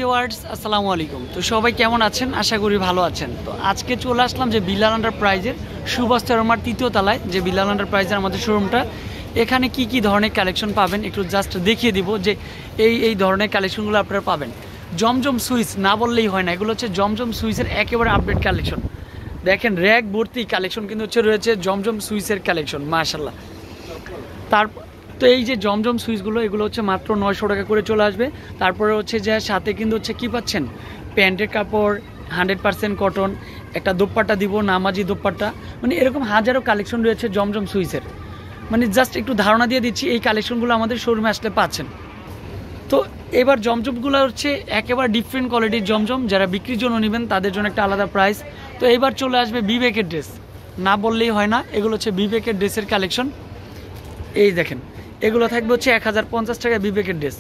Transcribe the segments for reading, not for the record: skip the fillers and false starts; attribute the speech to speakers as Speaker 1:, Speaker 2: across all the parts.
Speaker 1: Viewers, আসসালামু আলাইকুম। তো সবাই কেমন আছেন? আশা করি ভালো আছেন। তো আজকে চলে আসলাম যে বিলাল এন্টারপ্রাইজের সুভাষ তেরোমার তৃতীয় তলায় যে বিলাল এন্টারপ্রাইজের আমাদের শোরুমটা। এখানে কি কি ধরনের কালেকশন পাবেন একটু জাস্ট দেখিয়ে দিব যে এই ধরনের কালেকশনগুলো আপনারা পাবেন। জমজম সুইচ না বললেই হয় না, এগুলো হচ্ছে জমজম সুইচের একেবারে আপডেট কালেকশন। দেখেন র্যাক ভর্তি কালেকশন কিন্তু রয়েছে জমজম সুইচের কালেকশন, মাশাআল্লাহ। তো এই যে জমজম সুইচগুলো এগুলো হচ্ছে মাত্র 900 টাকা করে চলে আসবে। তারপরে হচ্ছে যে সাথে কিন্তু হচ্ছে কি পাচ্ছেন, প্যান্টের কাপড় 100% কটন, একটা দোপাট্টা দিব, নামাজি দোপাট্টা, মানে এরকম হাজারো কালেকশন রয়েছে জমজম সুইচের। মানে জাস্ট একটু ধারণা দিয়ে দিচ্ছি, এই কালেকশনগুলো আমাদের শোরুমে আসলে পাচ্ছেন। তো এবার জমজমগুলো হচ্ছে একেবারে ডিফারেন্ট কোয়ালিটির জমজম, যারা বিক্রির জন্য নেবেন তাদের জন্য একটা আলাদা প্রাইস। তো এবার চলে আসবে বিবেকের ড্রেস, না বললেই হয় না, এগুলো হচ্ছে বিবেকের ড্রেসের কালেকশন। এই দেখেন এগুলো থাকবে হচ্ছে 1050 টাকা বিবেকের ড্রেস।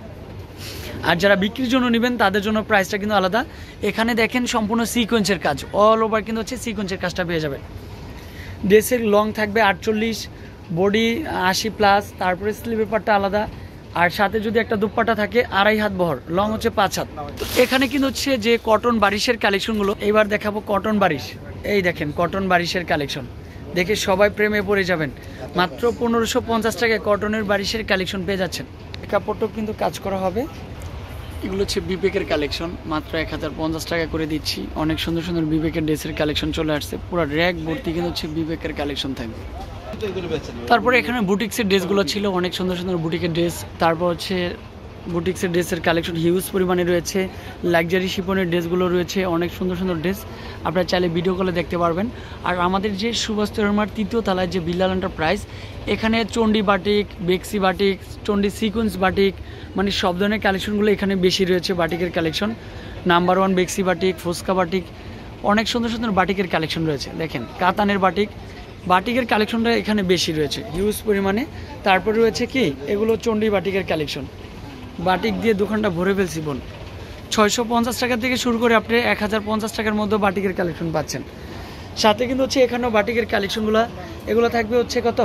Speaker 1: আর যারা বিক্রির জন্য নেবেন তাদের জন্য প্রাইসটা কিন্তু আলাদা। এখানে দেখেন সম্পূর্ণ সিকোয়েন্সের কাজ, অল ওভার কিন্তু হচ্ছে সিকোয়েন্সের কাজটা পেয়ে যাবেন। ড্রেসের লং থাকবে 48, বডি 80+, তারপরে স্লিভের পাটটা আলাদা, আর সাথে যদি একটা দুপাট্টা থাকে 2.5 হাত বহর, লং হচ্ছে 5 হাত। তো এখানে কিন্তু হচ্ছে যে কটন বারিশের কালেকশনগুলো এবার দেখাবো। কটন বারিশ, এই দেখেন কটন বারিশের কালেকশন দেখে সবাই প্রেমে পড়ে যাবেন। মাত্র 1550 টাকায় কটনের বারিশের কালেকশন পেয়ে যাচ্ছেন। কাপড়টাও কিন্তু কাজ করা হবে। এগুলো হচ্ছে বিবেকের কালেকশন, মাত্র 1050 টাকা করে দিচ্ছি। অনেক সুন্দর সুন্দর বিবেকের ড্রেসের কালেকশন চলে আসছে, পুরো র্যাক ভর্তি কিন্তু হচ্ছে বিবেকের কালেকশন থাকবে। তারপরে এখানে বুটিক্সের ড্রেসগুলো ছিল, অনেক সুন্দর সুন্দর বুটিকের ড্রেস। তারপর হচ্ছে বুটিক্সের ড্রেসের কালেকশন হিউজ পরিমাণে রয়েছে। লাক্সারি শিপনের ড্রেসগুলো রয়েছে, অনেক সুন্দর সুন্দর ড্রেস, আপনারা চাইলে ভিডিও কলে দেখতে পারবেন। আর আমাদের যে সুভাষ তেরোমার তৃতীয় তলায় যে বিলাল এন্টারপ্রাইজ, এখানে চণ্ডী বাটিক, বেক্সি বাটিক, চণ্ডী সিকোয়েন্স বাটিক, মানে সব ধরনের কালেকশনগুলো এখানে বেশি রয়েছে। বাটিকের কালেকশন নাম্বার 1 বেক্সি বাটিক, ফুচকা বাটিক, অনেক সুন্দর সুন্দর বাটিকের কালেকশন রয়েছে। দেখেন কাতানের বাটিকের কালেকশনটা এখানে বেশি রয়েছে হিউজ পরিমাণে। তারপরে রয়েছে কি, এগুলো চণ্ডী বাটিকের কালেকশন, বাটিক দিয়ে দোকানটা ভরে ফেলছি বোন। 650 টাকা থেকে শুরু করে আপনি 1050 টাকার মধ্যে বাটিকের কালেকশন পাচ্ছেন। সাথে কিন্তু হচ্ছে এখানেও বাটিকের কালেকশনগুলো, এগুলো থাকবে হচ্ছে কত,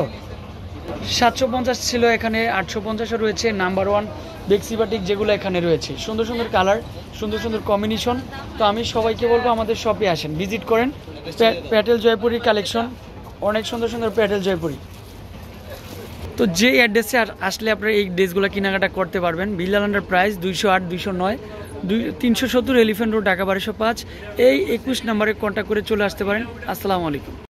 Speaker 1: 750 ছিল, এখানে 850 রয়েছে। নাম্বার 1 বেক্সি বাটিক যেগুলো এখানে রয়েছে, সুন্দর সুন্দর কালার, সুন্দর সুন্দর কম্বিনেশন। তো আমি সবাইকে বলবো আমাদের শপে আসেন, ভিজিট করেন। প্যাটেল জয়পুরির কালেকশন, অনেক সুন্দর সুন্দর প্যাটেল জয়পুরি। তো যে অ্যাড্রেসে আসলে আপনারা এই ড্রেসগুলো কেনাকাটা করতে পারবেন। Bilal enterprise 208, 209, 370 elephant road, Dhaka 1205। এই 21 নম্বরে কন্ট্যাক্ট করে চলে আসতে পারেন। আসসালামু আলাইকুম।